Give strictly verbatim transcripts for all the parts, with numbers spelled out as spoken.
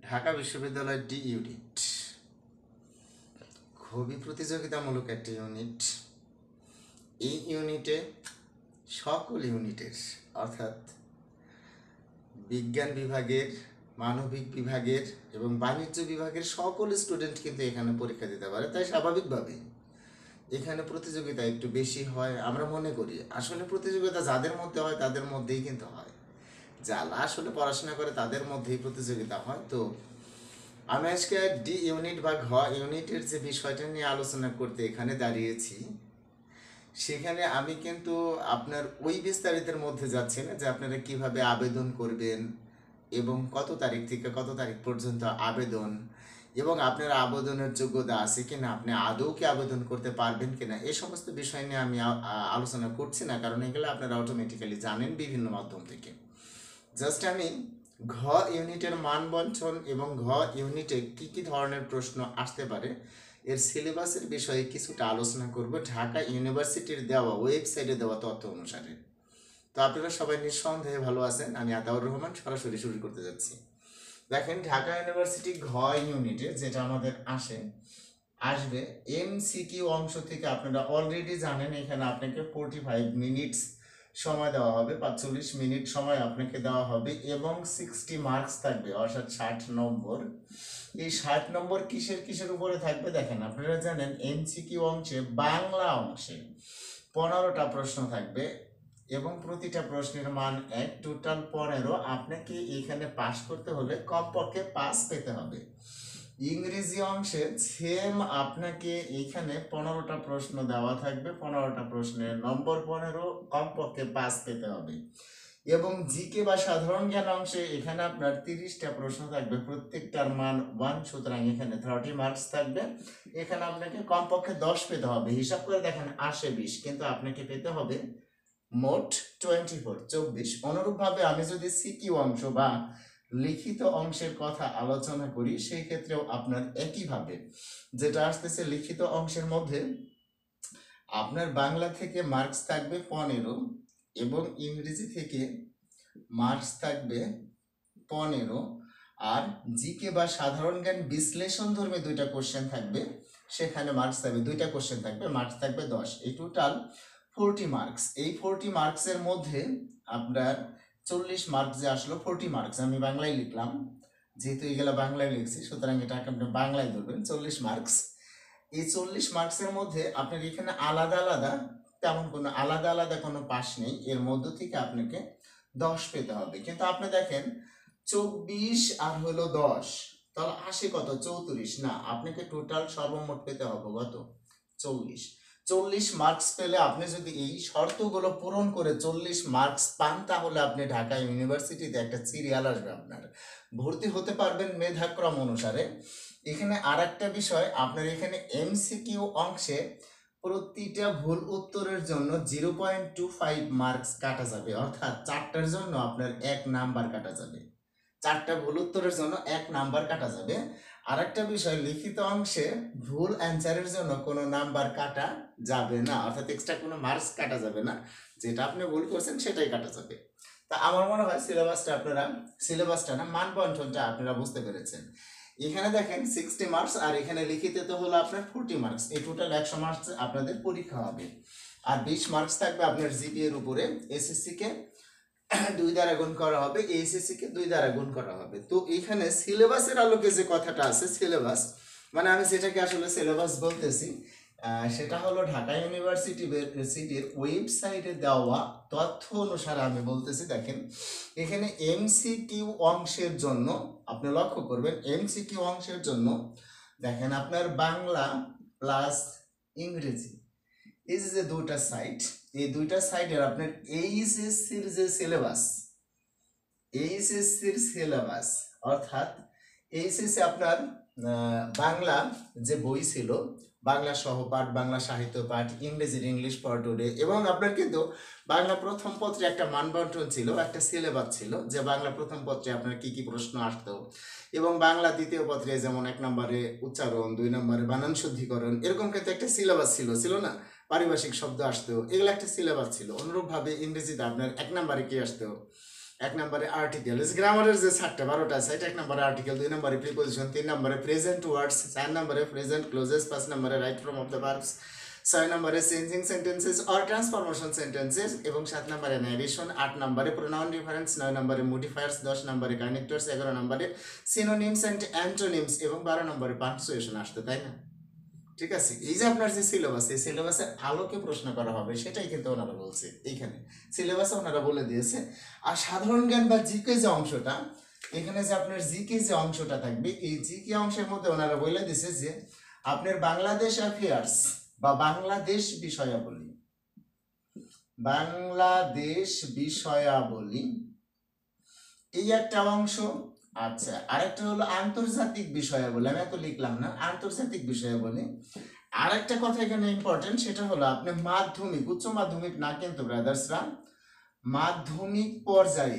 ঢাকা বিশ্ববিদ্যালয় D unit খুবই প্রতিযোগিতামূলক একটি ইউনিট। এই ইউনিটে সকল ইউনিটের অর্থাৎ বিজ্ঞান বিভাগের, মানবিক বিভাগের এবং বাণিজ্য বিভাগের সকল স্টুডেন্ট কিন্তু এখানে পরীক্ষা দিতে পারে। তাই স্বাভাবিকভাবেই এখানে প্রতিযোগিতা একটু বেশি হয়। আমরা মনে করি আসলে প্রতিযোগিতা যাদের মধ্যে হয় তাদের মধ্যেই কিন্তু হয়, যারা আসলে পড়াশোনা করে তাদের মধ্যেই প্রতিযোগিতা হয়। তো আমি আজকে ডি ইউনিট বা ঘ ইউনিটের যে বিষয়টা নিয়ে আলোচনা করতে এখানে দাঁড়িয়েছি, সেখানে আমি কিন্তু আপনার ওই বিস্তারিতের মধ্যে যাচ্ছি না যে আপনারা কিভাবে আবেদন করবেন এবং কত তারিখ থেকে কত তারিখ পর্যন্ত আবেদন, এবং আপনার আবেদনের যোগ্যতা আছে কিনা, আপনি আদৌ কি আবেদন করতে পারবেন কিনা, এই সমস্ত বিষয় নিয়ে আমি আলোচনা করছি না, কারণ এগুলো আপনারা অটোমেটিক্যালি জানেন বিভিন্ন মাধ্যম থেকে। জাস্ট আমি ঘ ইউনিটের মান বন্টন এবং ঘ ইউনিটে কি কি ধরনের প্রশ্ন আসতে পারে এর সিলেবাসের বিষয়ে কিছুটা আলোচনা করব ঢাকা ইউনিভার্সিটির দেওয়া ওয়েবসাইটে দেওয়া তথ্য অনুসারে। তো আপনারা সবাই নিঃসন্দেহে ভালো আছেন। আমি আতাউর রহমান সরাসরি শুরু করতে যাচ্ছি। দেখেন, ঢাকা ইউনিভার্সিটি ঘ ইউনিটে যেটা আমাদের আসে আসবে এমসিকিউ অংশ থেকে আপনারা অলরেডি জানেন এখানে আপনাকে ফোরটি ফাইভ মিনিটস সময় দেওয়া হবে, পাঁচচল্লিশ মিনিট সময় আপনাকে দেওয়া হবে এবং সিক্সটি মার্কস থাকবে, অর্থাৎ ষাট নম্বর। এই ষাট নম্বর কিসের কিসের উপরে থাকবে দেখেন, আপনারা জানেন এমসিকিউ অংশে বাংলা অংশে পনেরোটা প্রশ্ন থাকবে এবং প্রতিটা প্রশ্নের মান এক, টোটাল পনেরো। আপনাকে এখানে পাস করতে হলে কমপক্ষে পাস পেতে হবে। ইংরেজি অংশে সেম আপনাকে এখানে পনেরোটা প্রশ্ন দেওয়া থাকবে, পনেরোটা প্রশ্নের নম্বর পনেরো, কমপক্ষে পাস পেতে হবে। এবং জিকে বা সাধারণ জ্ঞান অংশে এখানে আপনার তিরিশটা প্রশ্ন থাকবে, প্রত্যেকটার মান ওয়ান, সুতরাং এখানে থার্টি মার্কস থাকবে। এখানে আপনাকে কমপক্ষে দশ পেতে হবে। হিসাব করে দেখেন আসে বিশ, কিন্তু আপনাকে পেতে হবে মোট টোয়েন্টি ফোর, চব্বিশ। অনুরূপভাবে আমি যদি সিকিউ অংশ বা লিখিত অংশের কথা আলোচনা করি, সেই ক্ষেত্রেও আপনার একইভাবে যেটা আসতেছে লিখিত অংশের মধ্যে আপনার বাংলা থেকে মার্কস থাকবে পনেরো এবং ইংরেজি থেকে মার্কস থাকবে পনেরো, আর জিকে বা সাধারণ জ্ঞান বিশ্লেষণ ধর্মী দুইটা কোশ্চেন থাকবে, সেখানে মার্কস থাকবে দুইটা কোশ্চেন থাকবে, মার্কস থাকবে দশ। এই টোটাল ফোরটি মার্কস। এই ফোরটি মার্কসের মধ্যে আপনার চল্লিশ মার্কস যে আসলো, ফোরটি মার্কস আমি বাংলায় লিখলাম, যেহেতু এগুলো বাংলায় লিখছি সুতরাং এটাকে আপনি বাংলায় ধরবেন, চল্লিশ মার্কস। এই চল্লিশ মার্কসের মধ্যে আপনার এখানে আলাদা আলাদা তেমন কোনো আলাদা আলাদা কোনো পাস নেই, এর মধ্য থেকে আপনাকে দশ পেতে হবে। কিন্তু আপনি দেখেন চব্বিশ আর হলো দশ, তাহলে আসে কত, চৌত্রিশ না, আপনাকে টোটাল সর্বমোট পেতে হবে কত, চল্লিশ। চল্লিশ মার্কস পেলে আপনি যদি এই শর্তগুলো পূরণ করে চল্লিশ মার্কস পান, তাহলে আপনি ঢাকা ইউনিভার্সিটিতে একটা সিরিয়াল আসবে, আপনার ভর্তি হতে পারবেন মেধাক্রম অনুসারে। এখানে আর একটা বিষয়, আপনার এখানে এমসিকিউ অংশে প্রতিটা ভুল উত্তরের জন্য zero point two five marks কাটা যাবে, অর্থাৎ চারটার জন্য আপনার এক নাম্বার কাটা যাবে, চারটা ভুল উত্তরের জন্য এক নাম্বার কাটা যাবে। আর একটা বিষয়, লিখিত অংশে ভুল অ্যান্সারের জন্য কোনো নাম্বার কাটা যাবে না, অর্থাৎ এক্সট্রা কোনো মার্কস কাটা যাবে না, যেটা আপনি ভুল করছেন সেটাই কাটা যাবে। তা আমার মনে হয় সিলেবাসটা আপনারা সিলেবাসটা না মান বন্টনটা আপনারা বুঝতে পেরেছেন। এখানে দেখেন সিক্সটি মার্কস আর এখানে লিখিতে তো হলো আপনার ফোরটি মার্কস, এই টোটাল একশো মার্কস আপনাদের পরীক্ষা হবে। আর বিশ মার্কস থাকবে আপনার জিপি এর উপরে। এসএসসি কে দুই দ্বারা গুণ করা হবে, এইচএসসি কে দুই দ্বারা গুণ করা হবে। তো এখানে সিলেবাসের আলোকে যে কথাটা আছে, সিলেবাস মানে আমি যেটাকে আসলে সিলেবাস বলতেছি, সেটা হলো ঢাকা ইউনিভার্সিটি সিটির ওয়েবসাইটে দেওয়া তথ্য অনুসারে আমি বলতেছি। দেখেন এখানে এমসিকিউ অংশের জন্য আপনি লক্ষ্য করবেন, এমসিকিউ অংশের জন্য দেখেন আপনার বাংলা প্লাস ইংরেজি, এই যে দুইটা সাইট, এই দুইটা সাইডের আপনার এইচএসসির যে সিলেবাস, এইচএসসির সিলেবাস অর্থাৎ এইচএসসি আপনার বাংলা যে বই ছিল, বাংলা সহপাঠ, বাংলা সাহিত্য পাঠ, ইংরেজির ইংলিশ ফর টুডে, এবং আপনার কিন্তু বাংলা প্রথম পত্রে একটা মানবন্টন ছিল, একটা সিলেবাস ছিল যে বাংলা প্রথম পত্রে আপনার কি কি প্রশ্ন আসতো, এবং বাংলা দ্বিতীয় পত্রে যেমন এক নম্বরে উচ্চারণ, দুই নম্বরে বানান শুদ্ধিকরণ, এরকম কিন্তু একটা সিলেবাস ছিল, ছিল না, পারিভাষিক শব্দ আসতো, এগুলো একটা সিলেবাস ছিল। অনুরূপভাবে ইংরেজিতে আপনার এক নম্বরে কি আসতো, এক নম্বরে আর্টিকেল, গ্রামারের যে সাতটা বারোটা আছে, এটা এক নম্বরে আর্টিকেল, দুই নম্বরে প্রিপোজিশন, তিন নম্বরে প্রেজেন্ট ওয়ার্ডস, চার নম্বরে প্রেজেন্ট ক্লোজেস, পাঁচ নম্বরে right form of the verbs, ছয় নম্বরে changing sentences or transformation sentences, এবং সাত নম্বরে ন্যারেশন, আট নম্বরে প্রোনাউন রিফারেন্স, নয় নম্বরে মডিফায়ার্স, দশ নম্বরে কানেক্টরস, এগারো নম্বরে সিনোনিমস অ্যান্ড অ্যান্টোনিমস, এবং বারো নম্বরে পাংচুয়েশন আসতো, তাই না? ঠিক আছে, এই যে আপনার যে সিলেবাস, এই সিলেবাসের আলোকে প্রশ্ন করা হবে সেটাই কিন্তু ওনারা বলছে এইখানে সিলেবাসে ওনারা বলে দিয়েছে। আর সাধারণ জ্ঞান বা জিকে যে অংশটা, এখানে যে আপনার জিকে যে অংশটা থাকবে, এই জিকে অংশের মধ্যে ওনারা বলে দিয়েছে যে আপনার বাংলাদেশ অ্যাফেয়ার্স বা বাংলাদেশ বিষয়াবলী, বাংলাদেশ বিষয়াবলী এই একটা অংশ। আচ্ছা, আরেকটা হলো আন্তর্জাতিক বিষয়াবলী, আমি এত লিখলাম না, আন্তর্জাতিক বিষয়াবলী। আরেকটা কথা এখানে ইম্পর্টেন্ট, সেটা হলো আপনি মাধ্যমিক, উচ্চ মাধ্যমিক না কিন্তু ব্রাদার্সরা, মাধ্যমিক পর্যায়ে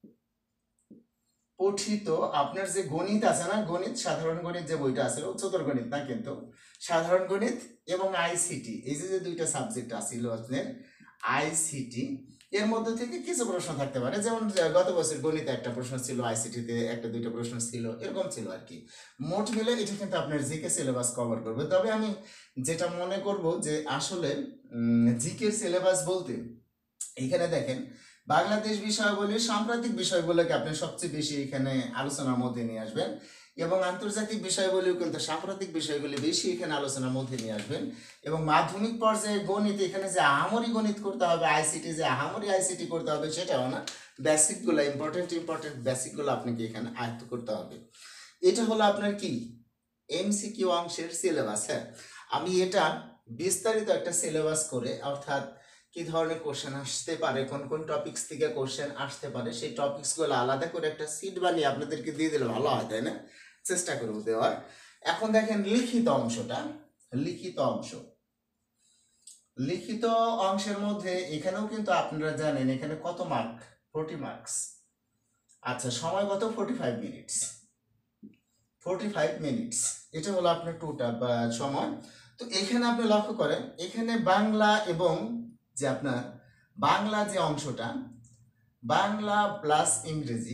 পঠিত আপনার যে গণিত আছে না, গণিত, সাধারণ গণিত যে বইটা আছে, উচ্চতর গণিত না কিন্তু, সাধারণ গণিত এবং আইসিটি, এই যে দুইটা সাবজেক্ট আছিল আপনার আইসিটি, এর মধ্যে থেকে কিছু প্রশ্ন থাকতে পারে, যেমন গত বছর গণিতে একটা প্রশ্ন ছিল, আইসিটিতে একটা দুইটা প্রশ্ন ছিল, এরকম ছিল আর কি। মোট মিলে এটা কিন্তু আপনার জিকে সিলেবাস কভার করবে। তবে আমি যেটা মনে করব যে আসলে জিকে সিলেবাস বলতে এখানে দেখেন বাংলাদেশ বিষয়াবলীর সাম্প্রতিক বিষয়গুলোকে আপনি সবচেয়ে বেশি এখানে আলোচনার মধ্যে নিয়ে আসবেন, এবং আন্তর্জাতিক বিষয়গুলিও কিন্তু সাম্প্রতিক বিষয়গুলি বেশি এখানে আলোচনার মধ্যে নিয়ে আসবেন। এবং মাধ্যমিক পর্যায়ে গণিত, এখানে যে আহামরি গণিত করতে হবে, আইসিটি যে আহামরি আইসিটি করতে হবে সেটাও না, বেসিকগুলো, ইম্পর্টেন্ট ইম্পর্টেন্ট বেসিকগুলো আপনাকে এখানে আয়ত্ত করতে হবে। এটা হলো আপনার কি এমসিকিউ অংশের সিলেবাস। হ্যাঁ, আমি এটা বিস্তারিত একটা সিলেবাস করে, অর্থাৎ কি ধরনের কোশ্চেন আসতে পারে, কোন কোন টপিকস থেকে কোশ্চেন আসতে পারে, সেই টপিকসগুলো আলাদা করে একটা সিট বানিয়ে আপনাদেরকে দিয়ে দিলে ভালো হয়, তাই না? চেষ্টা করব দেওয়ার। এখন দেখেন লিখিত অংশটা, লিখিত অংশ, লিখিত অংশের মধ্যে এখানেও কিন্তু আপনারা জানেন এখানে কত মার্ক, ফোর্টি মার্কস। আচ্ছা, সময় কত, forty five minutes, forty five minutes এটা হলো আপনার টোটাল সময়। তো এখানে আপনি লক্ষ্য করেন, এখানে বাংলা এবং যে আপনার বাংলা যে অংশটা, বাংলা প্লাস ইংরেজি,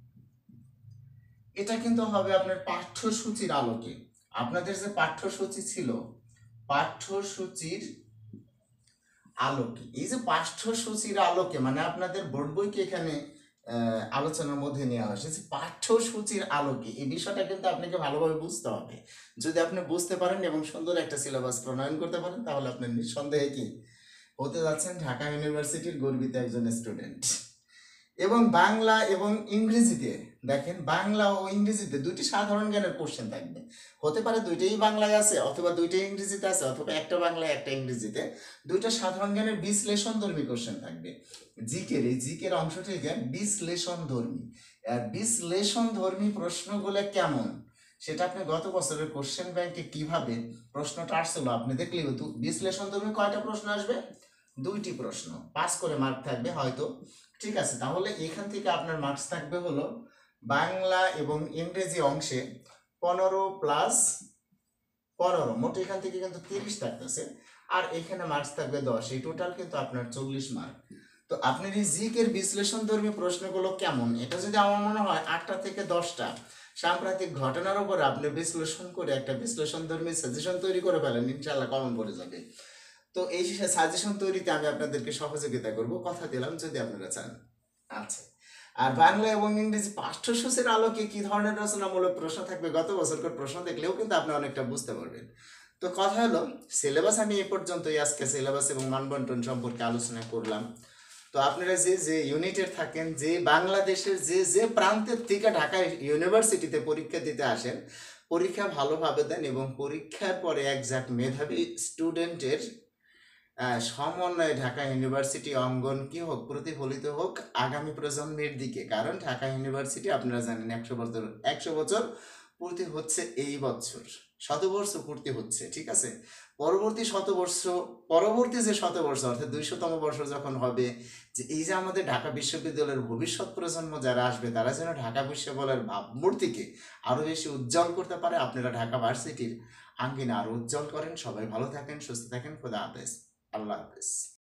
এটা কিন্তু হবে আপনার পাঠ্যসূচির আলোকে। আপনাদের যে পাঠ্যসূচি ছিল, পাঠ্যসূচির আলোকে, এই যে পাঠ্যসূচির আলোকে মানে আপনাদের বোর্ড বইকে এখানে আলোচনার মধ্যে নেওয়া হয়েছে যে পাঠ্যসূচির আলোকে, এই বিষয়টা কিন্তু আপনাকে ভালোভাবে বুঝতে হবে। যদি আপনি বুঝতে পারেন এবং সুন্দর একটা সিলেবাস প্রণয়ন করতে পারেন, তাহলে আপনি নিঃসন্দেহে কি হতে যাচ্ছেন ঢাকা ইউনিভার্সিটির গর্বিত একজন স্টুডেন্ট। এবং বাংলা এবং ইংরেজিতে দেখেন, বাংলা ও ইংরেজিতে দুইটি সাধারণ জ্ঞানের কোশ্চেন থাকবে, হতে পারে দুইটাই বাংলায় আছে অথবা দুইটাই ইংরেজিতে আছে, অথবা একটা বাংলায় একটা ইংরেজিতে, দুইটা সাধারণ জ্ঞানের বিশ্লেষণ ধর্মী কোশ্চেন থাকবে। জিকের এই জিকের অংশটি বিশ্লেষণ ধর্মী, আর বিশ্লেষণ ধর্মী প্রশ্নগুলো কেমন সেটা আপনি গত বছরের কোশ্চেন ব্যাংকে কিভাবে প্রশ্নটা আসছিল আপনি দেখলে, বিশ্লেষণ ধর্মী কয়টা প্রশ্ন আসবে, দুইটি প্রশ্ন, পাস করে মার্ক থাকবে হয়তো। ঠিক আছে, তাহলে এখান থেকে আপনার মার্কস থাকবে হলো বাংলা এবং ইংরেজি অংশে পনেরো প্লাস পনেরো, মোট এখান থেকে কিন্তু তিরিশ থাকতেছে, আর এখানে মার্কস থাকবে দশ, এই টোটাল কিন্তু আপনার চল্লিশ মার্ক। তো আপনার এই জিকের বিশ্লেষণ ধর্মী প্রশ্নগুলো কেমন, এটা যদি আমার মনে হয় আটটা থেকে দশটা সাম্প্রতিক ঘটনার উপরে আপনি বিশ্লেষণ করে একটা বিশ্লেষণ ধর্মী সাজেশন তৈরি করে ফেলেন, ইনশাআল্লাহ কমন পড়ে যাবে। তো এই সাজেশন তৈরিতে আমি আপনাদেরকে সহযোগিতা করব, কথা দিলাম যদি আপনারা চান। আচ্ছা, আর বাংলা এবং ইংরেজি পাঠ্যসূচির আলোকে কি ধরনের রচনামূলক প্রশ্ন থাকবে, গত বছরকার প্রশ্ন দেখলেও কিন্তু আপনি অনেকটা বুঝতে পারবেন। তো কথা হলো সিলেবাস আমি এ পর্যন্তই আজকে সিলেবাস এবং মানবন্টন সম্পর্কে আলোচনা করলাম। তো আপনারা যে যে ইউনিটের থাকেন, যে বাংলাদেশের যে যে প্রান্তের থেকে ঢাকা ইউনিভার্সিটিতে পরীক্ষা দিতে আসেন, পরীক্ষা ভালোভাবে দেন এবং পরীক্ষার পরে একজাক্ট মেধাবী স্টুডেন্টের সমন্বয়ে ঢাকা ইউনিভার্সিটি অঙ্গন কি হোক, প্রতিফলিত হোক আগামী প্রজন্মের দিকে। কারণ ঢাকা ইউনিভার্সিটি আপনারা জানেন একশো বছর একশো বছর পূর্তি হচ্ছে এই বছর, শতবর্ষ পূর্তি হচ্ছে, ঠিক আছে। পরবর্তী শতবর্ষ, পরবর্তী যে শতবর্ষ অর্থাৎ দুইশতম বর্ষ যখন হবে, যে এই যে আমাদের ঢাকা বিশ্ববিদ্যালয়ের ভবিষ্যৎ প্রজন্ম যারা আসবে, তারা যেন ঢাকা বিশ্ববিদ্যালয়ের ভাবমূর্তিকে আরো বেশি উজ্জ্বল করতে পারে, আপনারা ঢাকা ভার্সিটির আঙ্গিনা আরো উজ্জ্বল করেন। সবাই ভালো থাকেন, সুস্থ থাকেন, খোদা হাফেজ, আল্লাহ হাফেজ।